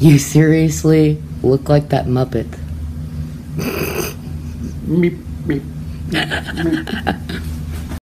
You seriously look like that Muppet. Meep, meep, meep, meep.